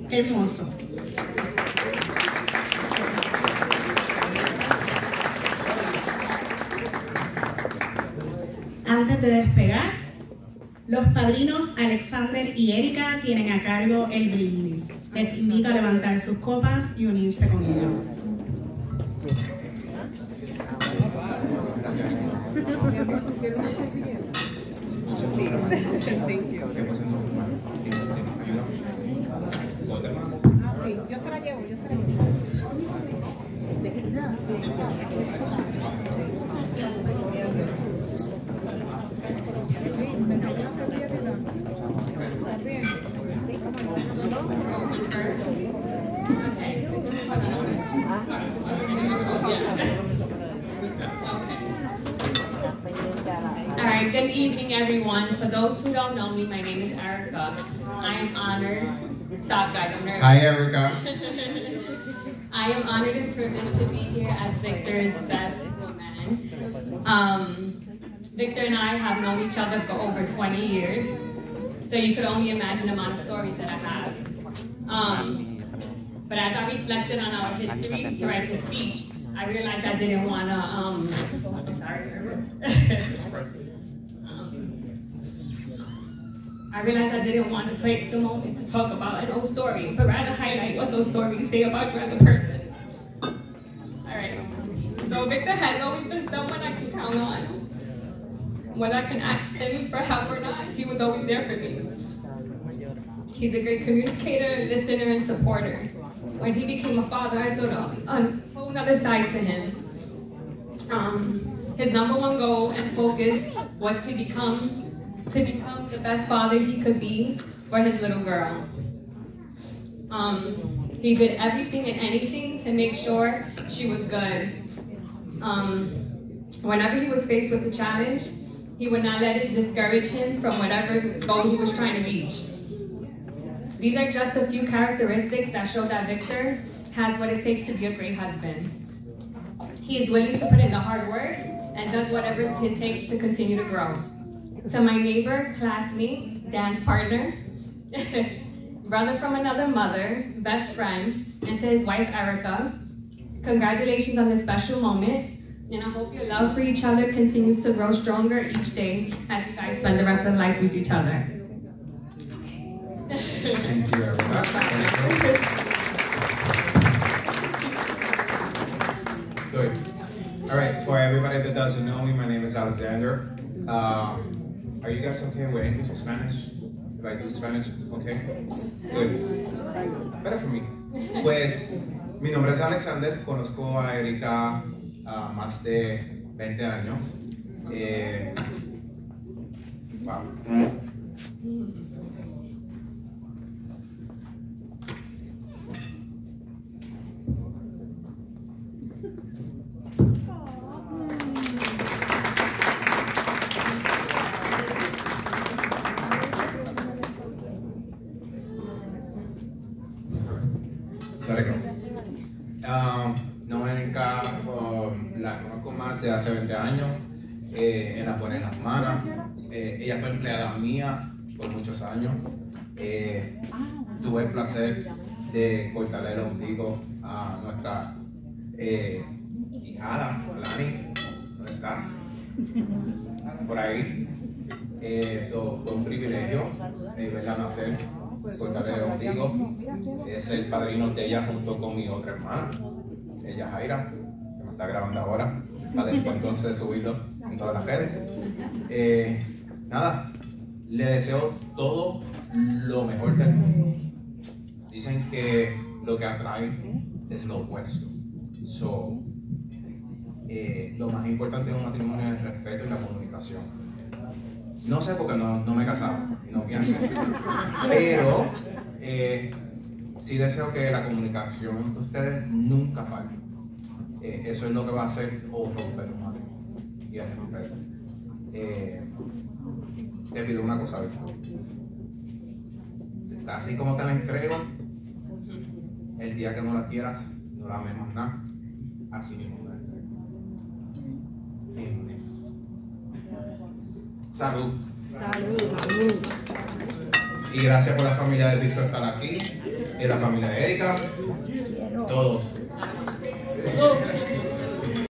Qué hermoso. Antes de despegar, los padrinos Alexander y Erika tienen a cargo el brindis. Les invito a levantar sus copas y unirse con ellos. Sí, yo se la llevo, All right, good evening, everyone. For those who don't know me, my name is Erica. I am honored. Stop, guys, I'm nervous. Hi, Erica. I am honored and privileged to be here as Victor's best woman. Victor and I have known each other for over 20 years, so you could only imagine the amount of stories that I have. But as I reflected on our history to write the speech, I realized I didn't want to, I realized I didn't want to take the moment to talk about an old story, but rather highlight what those stories say about you as a person. Alright, so Victor has always been someone I can count on. When I can ask him for help or not, he was always there for me. He's a great communicator, listener, and supporter. When he became a father, I saw a whole other side to him. His #1 goal and focus was to become the best father he could be for his little girl. He did everything and anything to make sure she was good. Whenever he was faced with a challenge, he would not let it discourage him from whatever goal he was trying to reach. These are just a few characteristics that show that Victor has what it takes to be a great husband. He is willing to put in the hard work and does whatever it takes to continue to grow. To my neighbor, classmate, dance partner, brother from another mother, best friend, and to his wife, Erica, congratulations on this special moment, and I hope your love for each other continues to grow stronger each day as you guys spend the rest of life with each other. Thank you, Erica. Good. All right, for everybody that doesn't know me, my name is Alexander. Are you guys okay with English or Spanish? If I do Spanish, okay? Good. Better for me. Pues, mi nombre es Alexander, conozco a Erika más de 20 años. Wow. No, Erika, la conozco más de hace 20 años, en las buenas y las malas. Ella fue empleada mía por muchos años. Tuve el placer de cortarle el ombligo a nuestra hijada, Lani. ¿Dónde estás? Por ahí. Eso fue un privilegio verla nacer, cortarle el ombligo, ser el padrino de ella junto con mi otra hermana, ella Jaira, que me está grabando ahora, para después entonces subirlo en todas las redes. Nada, le deseo todo lo mejor del mundo. Dicen que lo que atrae es lo opuesto. Lo más importante de un matrimonio es el respeto y la comunicación. No sé porque no me he casado y no pienso, pero sí deseo que la comunicación entre ustedes nunca falle. Eso es lo que va a hacer o romper un matrimonio y el respeto. Te pido una cosa, Víctor. Así como te la entrego, el día que no la quieras, no la ames más nada, así mismo te la entrego. Salud. Salud. Y gracias por la familia de Víctor estar aquí. Y la familia de Erika. Todos.